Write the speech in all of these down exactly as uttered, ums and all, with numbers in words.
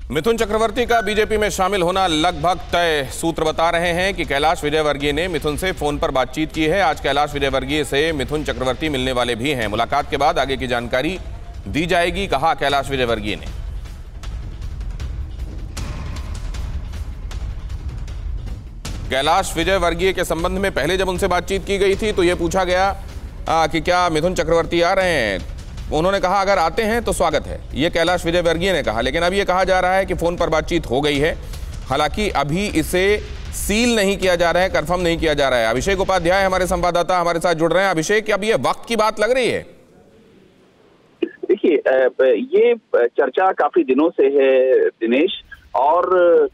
मिथुन चक्रवर्ती का बीजेपी में शामिल होना लगभग तय। सूत्र बता रहे हैं कि कैलाश विजयवर्गीय ने मिथुन से फोन पर बातचीत की है। आज कैलाश विजयवर्गीय से मिथुन चक्रवर्ती मिलने वाले भी हैं। मुलाकात के बाद आगे की जानकारी दी जाएगी, कहा कैलाश विजयवर्गीय ने। कैलाश विजयवर्गीय के संबंध में पहले जब उनसे बातचीत की गई थी तो यह पूछा गया आ, कि क्या मिथुन चक्रवर्ती आ रहे हैं। उन्होंने कहा अगर आते हैं तो स्वागत है, ये कैलाश विजयवर्गीय ने कहा। लेकिन अब ये कहा जा रहा है कि फोन पर बातचीत हो गई है। हालांकि अभी इसे सील नहीं किया जा रहा है, कंफर्म नहीं किया जा रहा है। अभिषेक उपाध्याय हमारे संवाददाता हमारे साथ जुड़ रहे हैं। अभिषेक, अब ये वक्त की बात लग रही है? देखिए, ये चर्चा काफी दिनों से है दिनेश, और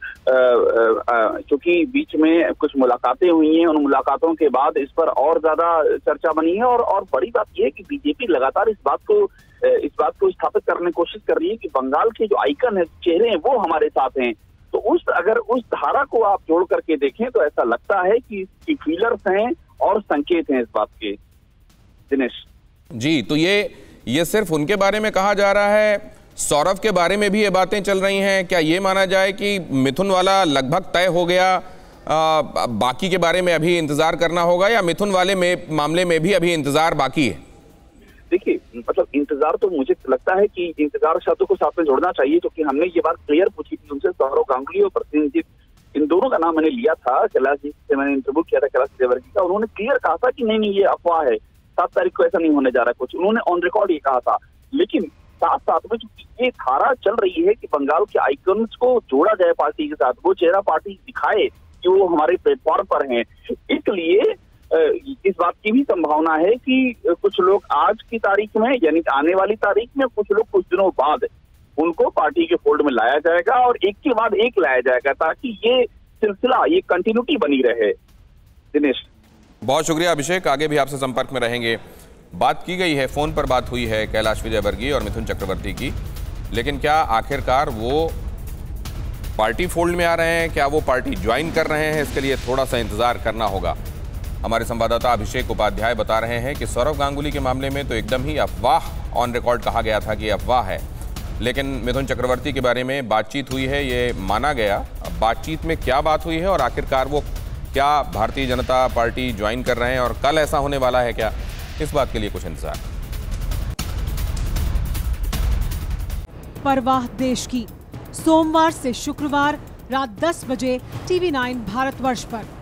चूंकि बीच में कुछ मुलाकातें हुई हैं, उन मुलाकातों के बाद इस पर और ज्यादा चर्चा बनी है। और और बड़ी बात यह है कि बीजेपी लगातार इस बात को इस बात को स्थापित करने की कोशिश कर रही है कि बंगाल के जो आइकन है, चेहरे हैं, वो हमारे साथ हैं। तो उस अगर उस धारा को आप जोड़ करके देखें तो ऐसा लगता है कि इसकी फीलर्स हैं और संकेत हैं इस बात के, दिनेश जी। तो ये ये सिर्फ उनके बारे में कहा जा रहा है, सौरव के बारे में भी ये बातें चल रही हैं। क्या ये माना जाए कि मिथुन वाला लगभग तय हो गया, आ, बाकी के बारे में अभी इंतजार करना होगा, या मिथुन वाले में मामले में भी अभी इंतजार बाकी है? देखिए, मतलब इंतजार तो मुझे लगता है कि इंतजार शब्द को साथ में जोड़ना चाहिए, क्योंकि हमने ये बात क्लियर पूछी थी उनसे। सौरव गांगुली और प्रतिनिधि, इन दोनों का नाम मैंने लिया था। कैलाश जी से मैंने इंटरव्यू किया था, कैलाश विजयवर्गीय का। उन्होंने क्लियर कहा था कि नहीं नहीं ये अफवाह है, सात तारीख को ऐसा नहीं होने जा रहा कुछ। उन्होंने ऑन रिकॉर्ड ये कहा था। लेकिन साथ साथ में ये धारा चल रही है कि बंगाल के आइकन्स को जोड़ा जाए पार्टी के साथ, वो चेहरा पार्टी दिखाए कि वो हमारे प्लेटफॉर्म पर हैं। इसलिए इस बात की भी संभावना है कि कुछ लोग आज की तारीख में, यानी आने वाली तारीख में, कुछ लोग कुछ दिनों बाद उनको पार्टी के फोल्ड में लाया जाएगा और एक के बाद एक लाया जाएगा, ताकि ये सिलसिला, ये कंटिन्यूटी बनी रहे। दिनेश, बहुत शुक्रिया अभिषेक, आगे भी आपसे संपर्क में रहेंगे। बात की गई है, फोन पर बात हुई है कैलाश विजयवर्गीय और मिथुन चक्रवर्ती की, लेकिन क्या आखिरकार वो पार्टी फोल्ड में आ रहे हैं, क्या वो पार्टी ज्वाइन कर रहे हैं, इसके लिए थोड़ा सा इंतजार करना होगा। हमारे संवाददाता अभिषेक उपाध्याय बता रहे हैं कि सौरव गांगुली के मामले में तो एकदम ही अफवाह ऑन रिकॉर्ड कहा गया था कि अफवाह है, लेकिन मिथुन चक्रवर्ती के बारे में बातचीत हुई है, ये माना गया। अब बातचीत में क्या बात हुई है और आखिरकार वो क्या भारतीय जनता पार्टी ज्वाइन कर रहे हैं और कल ऐसा होने वाला है क्या, इस बात के लिए कुछ इंतजार। परवाह देश की, सोमवार से शुक्रवार रात दस बजे टीवी नाइन भारतवर्ष पर।